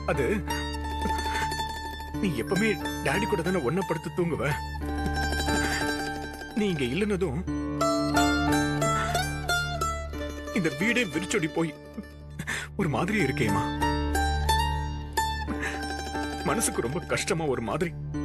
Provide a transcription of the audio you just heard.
அது நீ எப்பவுமே டாடி கூட தானே ஒன்ன படுத்து தூங்குவ. நீ இங்க இல்லைன்னதும் இந்த வீடே விரிச்சொடி போய் ஒரு மாதிரி இருக்கேமா. மனசுக்கு ரொம்ப கஷ்டமா ஒரு மாதிரி.